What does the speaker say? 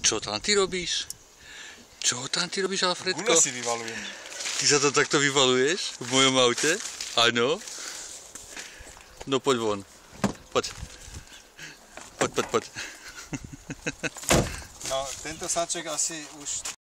Čo tam ty robíš? Čo tam ty robíš, Alfredko? Gule si vyvalujem. Ty sa to takto vyvaluješ v mojom aute? Áno. No poď von. Poď. Poď. No, tento sáček asi už